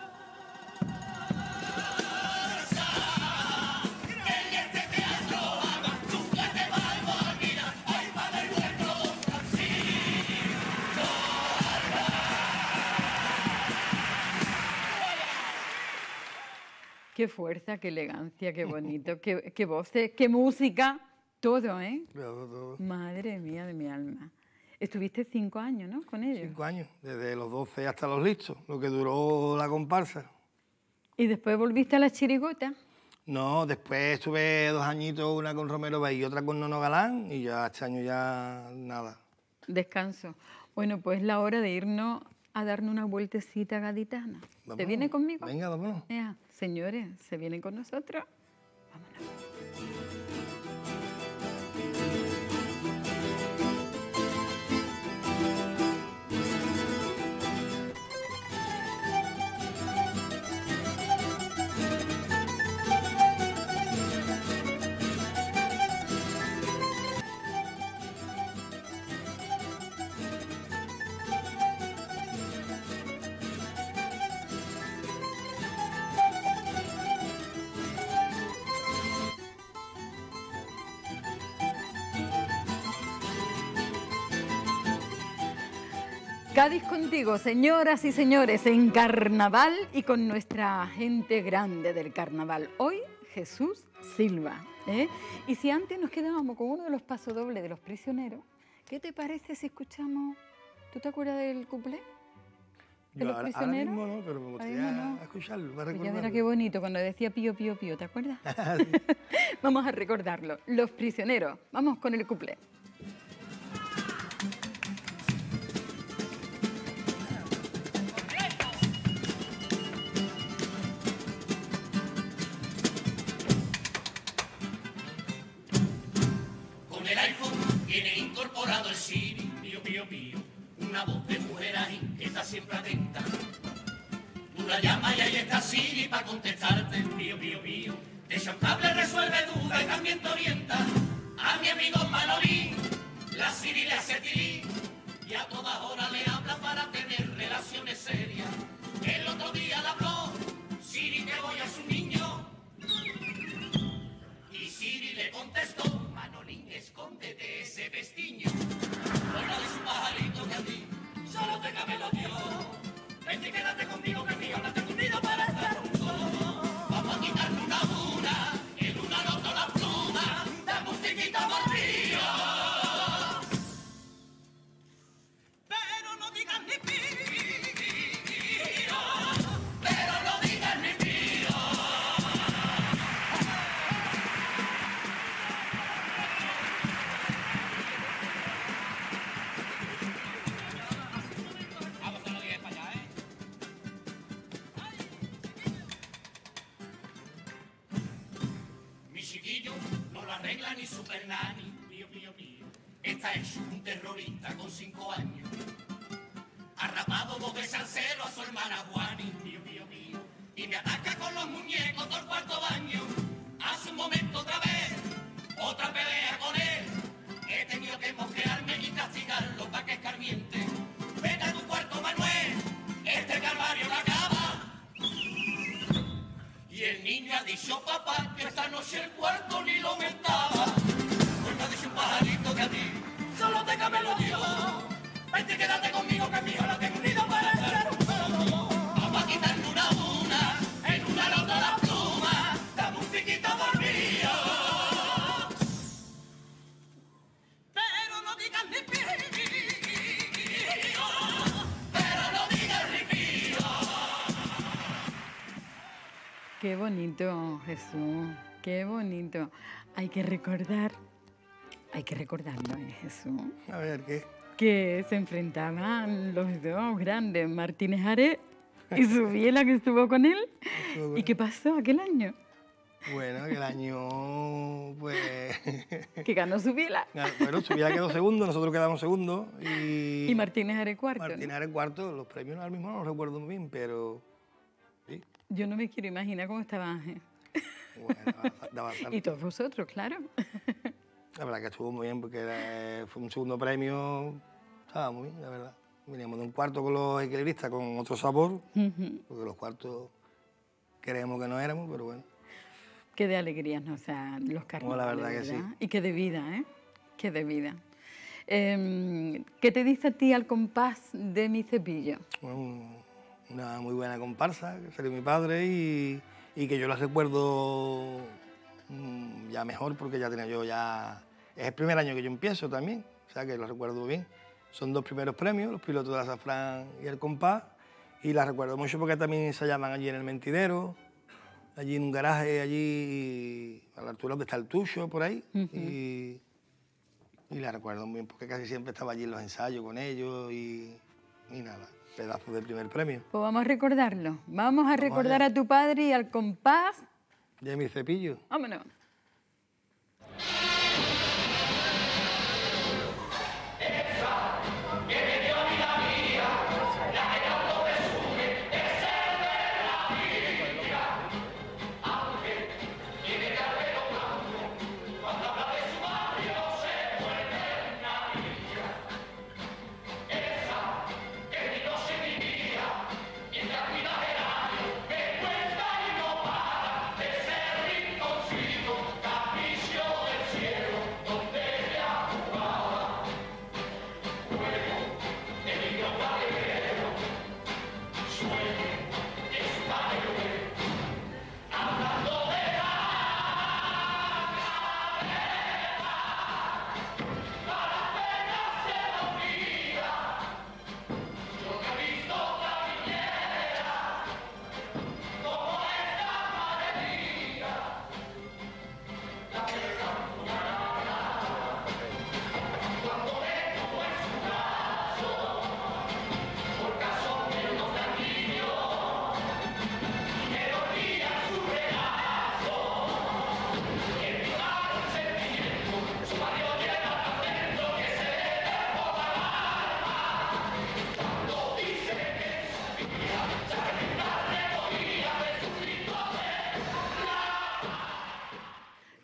Que en este teatro hagas nunca te valgo a mirar. Ay, padre nuestro, así. Qué fuerza, qué elegancia, qué bonito, qué, qué voces, qué música, todo, ¿eh? Todo, todo. Madre mía de mi alma. Estuviste cinco años, ¿no? Con ellos. Cinco años, desde los doce hasta los listos, lo que duró la comparsa. Y después volviste a la chirigota. No, después estuve dos añitos, una con Romero Bay y otra con Nono Galán, y ya este año ya nada. Descanso. Bueno, pues es la hora de irnos a darnos una vueltecita gaditana. ¿Te Vámonos. viene conmigo? Venga, vámonos. Ea, señores, ¿se vienen con nosotros? Vámonos. Cádiz contigo, señoras y señores, en carnaval y con nuestra gente grande del carnaval. Hoy, Jesús Silva. ¿eh? Y si antes nos quedábamos con uno de los pasodobles de los prisioneros, ¿qué te parece si escuchamos? ¿Tú te acuerdas del cuplé? ¿De Yo los ahora, ahora prisioneros? mismo no, pero me gustaría Ahora mismo no. escucharlo, para Pues ya recordarlo. verá qué bonito cuando decía pío, pío, pío, ¿te acuerdas? Sí. Vamos a recordarlo. Los prisioneros. Vamos con el cuplé. Con el iPhone tiene incorporado el Siri, pío, pío, pío. Una voz de mujer ahí que está siempre atenta. Tú la llamas y ahí está Siri para contestarte. Pío, pío, pío. Te echa un cable, resuelve dudas y también te orienta. A mi amigo Manolín, la Siri le hace tilín. Y a todas horas le habla para tener relaciones serias. El otro día le habló, Siri, que voy a su niño. Y Siri le contestó, Manolín, escóndete ese pestiño. Oiga de su pajarito que a ti solo te cabe lo dio. Vente y quédate conmigo, que mío no te he unido para estar juntos. Vamos a quitarnos una a una, el uno al otro la pluma. Dame un tiquito por río. Pero no digas ni pío, pero no digas ni pío. Vamos con los diez para allá, ¿eh? Mi chiquillo no lo arregla ni super nani. Pío, pío, pío. Está hecho un terrorista con cinco años. Ha rapado dos veces al cero a su hermana Juani. Pío, pío, pío. Y me ataca con los muñecos todo el cuarto baño. Hace un momento otra vez, otra pelea con él. He tenido que mosquearme y castigarlo para que escarmiente. Vete a tu cuarto, Manuel, este calvario no acaba. Y el niño ha dicho, papá, que esta noche el cuarto ni lo aumentaba. Pues me ha dicho un pajarito que a ti solo te cabe lo dio. Vente, quédate conmigo, que mi hijo la tengo unido para estar un todo. Vamos a quitarle una a una, en una al otro la pluma. Dame un piquito por mío. Pero no digas ni pío, pero no digas ni pío. Qué bonito, Jesús, qué bonito. Hay que recordar, hay que recordarlo, ¿eh, Jesús? A ver, ¿qué? Que se enfrentaban los dos grandes, Martínez Ares y Zubiela, que estuvo con él. Estuvo con ¿Y qué pasó aquel año? Bueno, el año, pues... Que ganó Zubiela. Bueno, Zubiela quedó segundo, nosotros quedamos segundo y... Y Martínez Ares cuarto, ¿no? Martínez Ares cuarto, los premios ahora mismo no los recuerdo muy bien, pero... Sí, Yo no me quiero imaginar cómo estaba Ángel. bueno, daba bastante. Y todos vosotros, claro. La verdad que estuvo muy bien porque era- fue un segundo premio, estaba muy bien, la verdad. Veníamos de un cuarto con los equilibristas con otro sabor, porque los cuartos creemos que no éramos, pero bueno. Qué de alegrías, ¿no? O sea, los carnavales, verdad que sí. Y qué de vida, ¿eh? Qué de vida. Eh, ¿Qué te dice a ti al compás de mi cepillo? Un- una muy buena comparsa, que salió mi padre y, y que yo la recuerdo mm, ya mejor porque ya tenía yo ya... Es el primer año que yo empiezo también, o sea que lo recuerdo bien. Son dos primeros premios, los pilotos de Azafrán y el compás, y la recuerdo mucho porque también se llaman allí en el Mentidero, allí en un garaje, allí a la altura donde está el Tucho, por ahí, y, y la recuerdo muy bien porque casi siempre estaba allí en los ensayos con ellos y, y nada, pedazo del primer premio. Pues vamos a recordarlo. Vamos a recordar allá. a tu padre y al compás. De mi cepillo. Vámonos. Rinconcito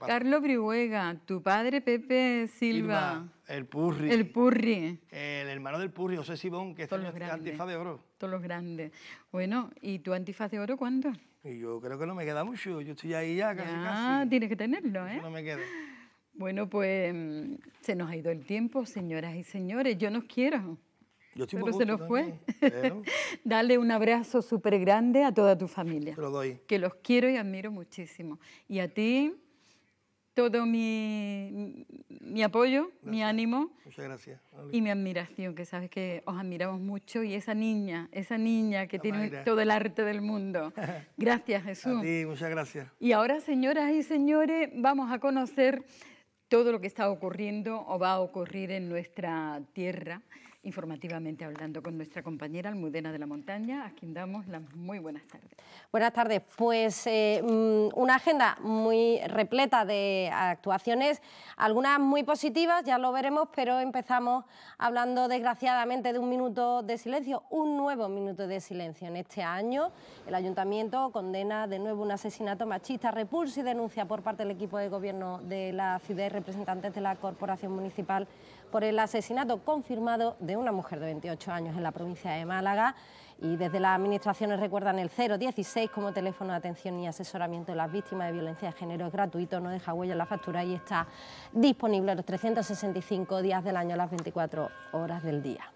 Carlos Brihuega, tu padre Pepe Silva. Silva, el Purri. El Purri. El hermano del Purri, José Simón, que Todos es los antifaz de oro. Todos los grandes. Bueno, ¿y tu antifaz de oro cuándo? Y yo creo que no me queda mucho, yo estoy ahí ya casi, Ah, casi. tienes que tenerlo, ¿eh? Eso no me queda. Bueno, pues mm, se nos ha ido el tiempo, señoras y señores. Yo nos quiero. Yo estoy Pero muy se nos fue. Dale un abrazo súper grande a toda tu familia. Te lo doy. Que los quiero y admiro muchísimo. Y a ti, todo mi, mi apoyo, gracias. Mi ánimo. Muchas gracias. Vale. Y mi admiración, que sabes que os admiramos mucho. Y esa niña, esa niña que La tiene Mayra. todo el arte del mundo. Gracias, Jesús. A ti, muchas gracias. Y ahora, señoras y señores, vamos a conocer todo lo que está ocurriendo o va a ocurrir en nuestra tierra, informativamente hablando, con nuestra compañera Almudena de la Montaña, a quien damos las muy buenas tardes. Buenas tardes. Pues eh, una agenda muy repleta de actuaciones, algunas muy positivas, ya lo veremos, pero empezamos hablando desgraciadamente de un minuto de silencio, un nuevo minuto de silencio. En este año el Ayuntamiento condena de nuevo un asesinato machista, repulsa y denuncia por parte del equipo de gobierno de la ciudad y representantes de la Corporación Municipal por el asesinato confirmado de una mujer de veintiocho años en la provincia de Málaga. Y desde las administraciones recuerdan el cero dieciséis como teléfono de atención y asesoramiento de las víctimas de violencia de género. Es gratuito, no deja huella en la factura y está disponible los trescientos sesenta y cinco días del año, las veinticuatro horas del día.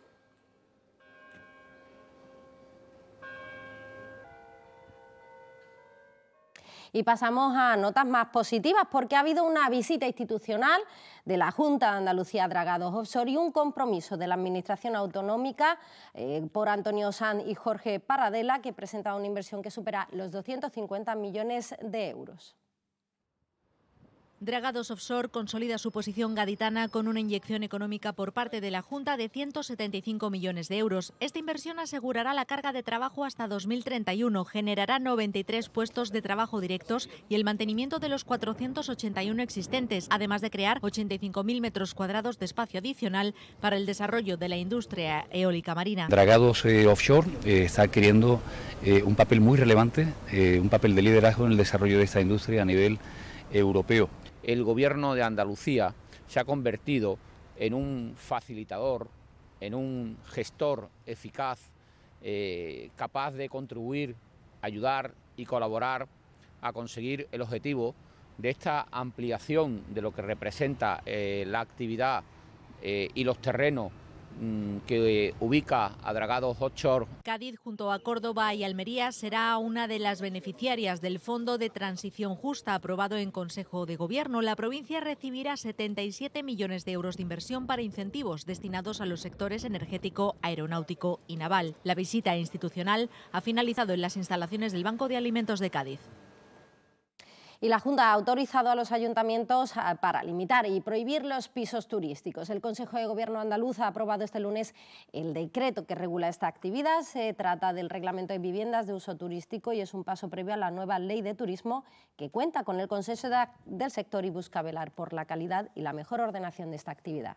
Y pasamos a notas más positivas porque ha habido una visita institucional de la Junta de Andalucía a Dragados Offshore y un compromiso de la Administración Autonómica eh, por Antonio Sanz y Jorge Paradela, que presenta una inversión que supera los doscientos cincuenta millones de euros. Dragados Offshore consolida su posición gaditana con una inyección económica por parte de la Junta de ciento setenta y cinco millones de euros. Esta inversión asegurará la carga de trabajo hasta dos mil treinta y uno, generará noventa y tres puestos de trabajo directos y el mantenimiento de los cuatrocientos ochenta y uno existentes, además de crear ochenta y cinco mil metros cuadrados de espacio adicional para el desarrollo de la industria eólica marina. Dragados eh, Offshore eh, está adquiriendo eh, un papel muy relevante, eh, un papel de liderazgo en el desarrollo de esta industria a nivel europeo. El Gobierno de Andalucía se ha convertido en un facilitador, en un gestor eficaz, eh, capaz de contribuir, ayudar y colaborar a conseguir el objetivo de esta ampliación de lo que representa eh, la actividad eh, y los terrenos que ubica a Dragados Offshore. Cádiz, junto a Córdoba y Almería, será una de las beneficiarias del Fondo de Transición Justa aprobado en Consejo de Gobierno. La provincia recibirá setenta y siete millones de euros de inversión para incentivos destinados a los sectores energético, aeronáutico y naval. La visita institucional ha finalizado en las instalaciones del Banco de Alimentos de Cádiz. Y la Junta ha autorizado a los ayuntamientos para limitar y prohibir los pisos turísticos. El Consejo de Gobierno andaluz ha aprobado este lunes el decreto que regula esta actividad. Se trata del Reglamento de Viviendas de Uso Turístico y es un paso previo a la nueva Ley de Turismo que cuenta con el consenso de, del sector y busca velar por la calidad y la mejor ordenación de esta actividad.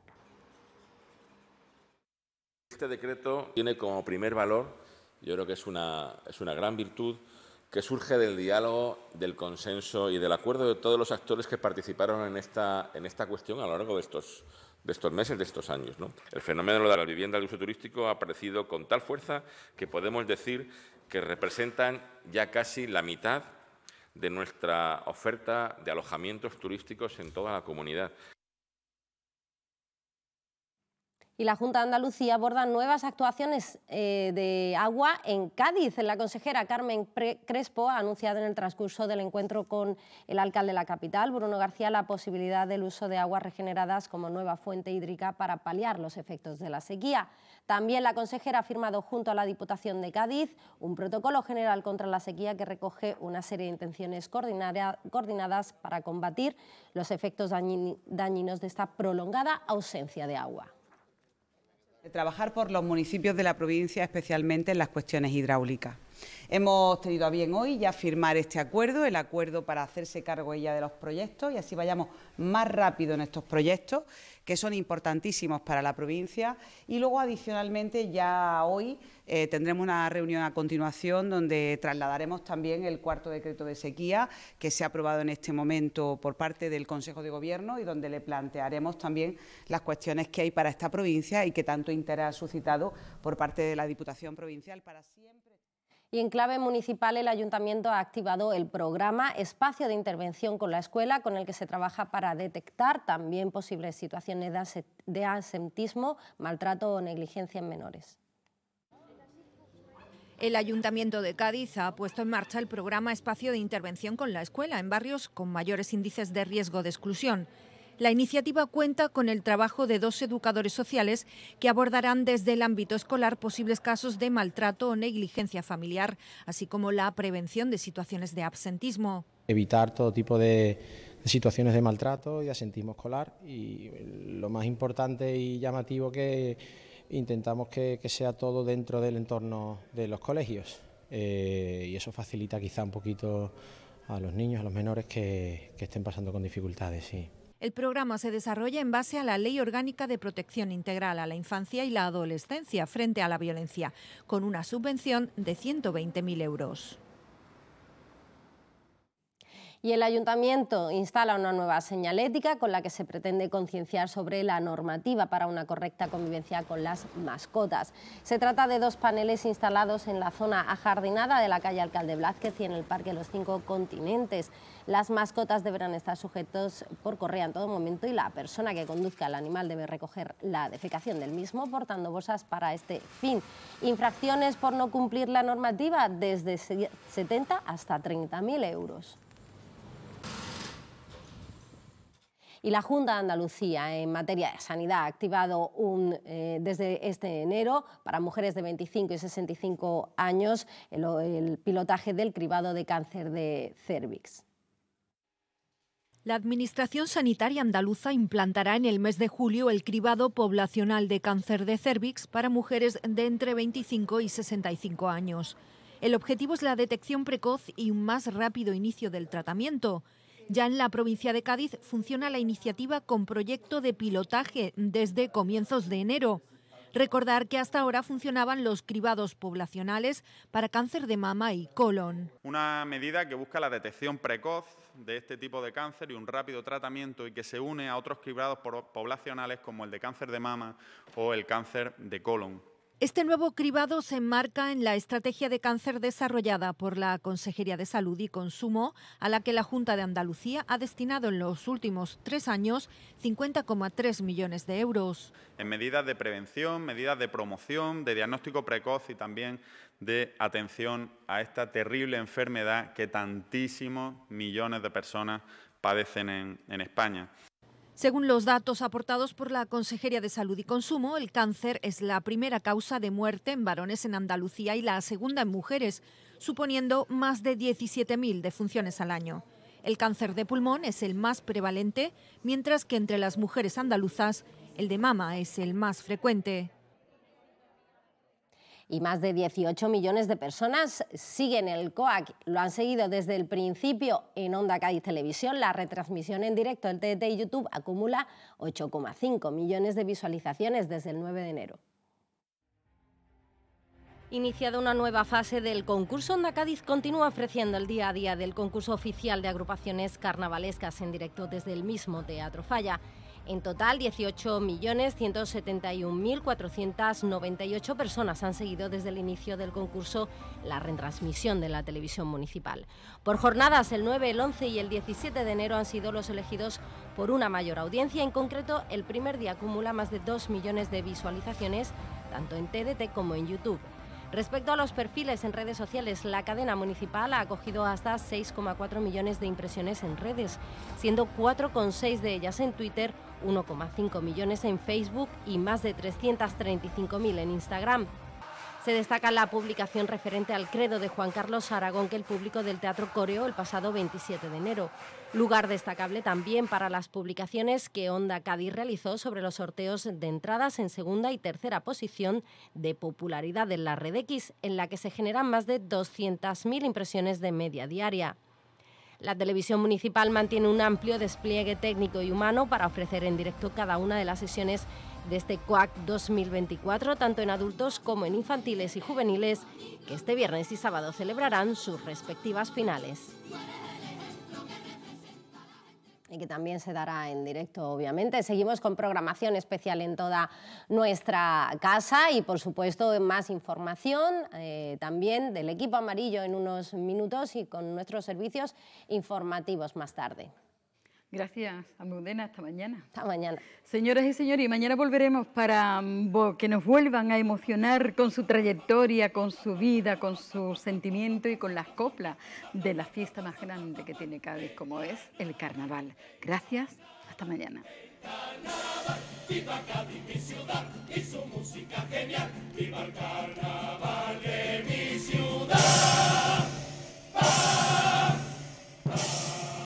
Este decreto tiene como primer valor, yo creo que es una, es una gran virtud, que surge del diálogo, del consenso y del acuerdo de todos los actores que participaron en esta, en esta cuestión a lo largo de estos, de estos meses, de estos años, ¿no? El fenómeno de la vivienda de uso turístico ha aparecido con tal fuerza que podemos decir que representan ya casi la mitad de nuestra oferta de alojamientos turísticos en toda la comunidad. Y la Junta de Andalucía aborda nuevas actuaciones eh, de agua en Cádiz. La consejera Carmen Crespo ha anunciado en el transcurso del encuentro con el alcalde de la capital, Bruno García, la posibilidad del uso de aguas regeneradas como nueva fuente hídrica para paliar los efectos de la sequía. También la consejera ha firmado junto a la Diputación de Cádiz un protocolo general contra la sequía que recoge una serie de intenciones coordinadas para combatir los efectos dañinos de esta prolongada ausencia de agua. Trabajar por los municipios de la provincia, especialmente en las cuestiones hidráulicas. Hemos tenido a bien hoy ya firmar este acuerdo, el acuerdo para hacerse cargo ella de los proyectos y así vayamos más rápido en estos proyectos, que son importantísimos para la provincia. Y luego, adicionalmente, ya hoy eh, tendremos una reunión a continuación donde trasladaremos también el cuarto decreto de sequía que se ha aprobado en este momento por parte del Consejo de Gobierno y donde le plantearemos también las cuestiones que hay para esta provincia y que tanto interés ha suscitado por parte de la Diputación Provincial para siempre. Y en clave municipal, el Ayuntamiento ha activado el programa Espacio de Intervención con la Escuela, con el que se trabaja para detectar también posibles situaciones de absentismo, maltrato o negligencia en menores. El Ayuntamiento de Cádiz ha puesto en marcha el programa Espacio de Intervención con la Escuela en barrios con mayores índices de riesgo de exclusión. La iniciativa cuenta con el trabajo de dos educadores sociales que abordarán desde el ámbito escolar posibles casos de maltrato o negligencia familiar, así como la prevención de situaciones de absentismo. Evitar todo tipo de, de situaciones de maltrato y de absentismo escolar, y lo más importante y llamativo que intentamos que, que sea todo dentro del entorno de los colegios, eh, y eso facilita quizá un poquito a los niños, a los menores que, que estén pasando con dificultades. Sí. El programa se desarrolla en base a la Ley Orgánica de Protección Integral a la Infancia y la Adolescencia frente a la violencia, con una subvención de ciento veinte mil euros. Y el Ayuntamiento instala una nueva señalética con la que se pretende concienciar sobre la normativa para una correcta convivencia con las mascotas. Se trata de dos paneles instalados en la zona ajardinada de la calle Alcalde Blázquez y en el Parque Los Cinco Continentes. Las mascotas deberán estar sujetos por correa en todo momento y la persona que conduzca al animal debe recoger la defecación del mismo portando bolsas para este fin. Infracciones por no cumplir la normativa desde setenta hasta treinta mil euros. Y la Junta de Andalucía en materia de sanidad ha activado un, eh, desde este enero para mujeres de veinticinco y sesenta y cinco años el, el pilotaje del cribado de cáncer de cérvix. La Administración Sanitaria Andaluza implantará en el mes de julio el cribado poblacional de cáncer de cérvix para mujeres de entre veinticinco y sesenta y cinco años. El objetivo es la detección precoz y un más rápido inicio del tratamiento. Ya en la provincia de Cádiz funciona la iniciativa con proyecto de pilotaje desde comienzos de enero. Recordar que hasta ahora funcionaban los cribados poblacionales para cáncer de mama y colon. Una medida que busca la detección precoz de este tipo de cáncer y un rápido tratamiento y que se une a otros cribados poblacionales como el de cáncer de mama o el cáncer de colon. Este nuevo cribado se enmarca en la estrategia de cáncer desarrollada por la Consejería de Salud y Consumo, a la que la Junta de Andalucía ha destinado en los últimos tres años cincuenta coma tres millones de euros. En medidas de prevención, medidas de promoción, de diagnóstico precoz y también de atención a esta terrible enfermedad que tantísimos millones de personas padecen en, en España. Según los datos aportados por la Consejería de Salud y Consumo, el cáncer es la primera causa de muerte en varones en Andalucía y la segunda en mujeres, suponiendo más de diecisiete mil defunciones al año. El cáncer de pulmón es el más prevalente, mientras que entre las mujeres andaluzas el de mama es el más frecuente. Y más de dieciocho millones de personas siguen el C O A C. Lo han seguido desde el principio en Onda Cádiz Televisión. La retransmisión en directo del T D T y YouTube acumula ocho coma cinco millones de visualizaciones desde el nueve de enero. Iniciada una nueva fase del concurso, Onda Cádiz continúa ofreciendo el día a día del concurso oficial de agrupaciones carnavalescas en directo desde el mismo Teatro Falla. En total, dieciocho millones ciento setenta y un mil cuatrocientas noventa y ocho personas han seguido desde el inicio del concurso la retransmisión de la televisión municipal. Por jornadas, el nueve, el once y el diecisiete de enero han sido los elegidos por una mayor audiencia. En concreto, el primer día acumula más de dos millones de visualizaciones, tanto en T D T como en YouTube. Respecto a los perfiles en redes sociales, la cadena municipal ha acogido hasta seis coma cuatro millones de impresiones en redes, siendo cuatro coma seis de ellas en Twitter, uno coma cinco millones en Facebook y más de trescientos treinta y cinco mil en Instagram. Se destaca la publicación referente al credo de Juan Carlos Aragón que el público del Teatro Coreo el pasado veintisiete de enero. Lugar destacable también para las publicaciones que Onda Cádiz realizó sobre los sorteos de entradas en segunda y tercera posición de popularidad en la Red X, en la que se generan más de doscientas mil impresiones de media diaria. La televisión municipal mantiene un amplio despliegue técnico y humano para ofrecer en directo cada una de las sesiones de este C O A C dos mil veinticuatro, tanto en adultos como en infantiles y juveniles, que este viernes y sábado celebrarán sus respectivas finales. Y que también se dará en directo, obviamente. Seguimos con programación especial en toda nuestra casa y, por supuesto, más información eh, también del equipo amarillo en unos minutos y con nuestros servicios informativos más tarde. Gracias, Almudena. Hasta mañana. Hasta mañana. Señoras y señores, y mañana volveremos para que nos vuelvan a emocionar con su trayectoria, con su vida, con su sentimiento y con las coplas de la fiesta más grande que tiene Cádiz, como es el Carnaval. Gracias. Hasta mañana. Carnaval, viva Cádiz, mi ciudad, y su música genial. Viva el Carnaval.